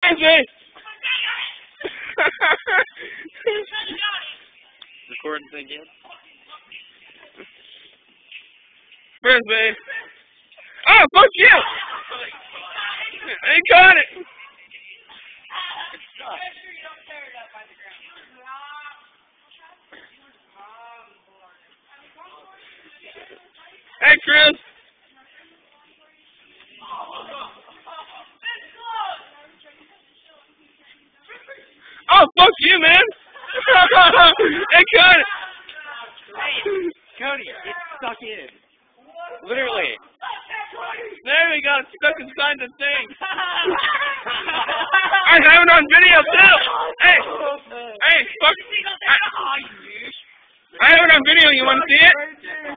Frisbee! Recording thing again? Frisbee! Oh, fuck you! He caught it! Hey, Chris! Oh, fuck you, man! Hey, cut it! Hey, Cody, it's stuck in. Literally. There we go, it's stuck inside the thing. I have it on video, too! Hey! Hey, fuck! I have it on video, you want to see it?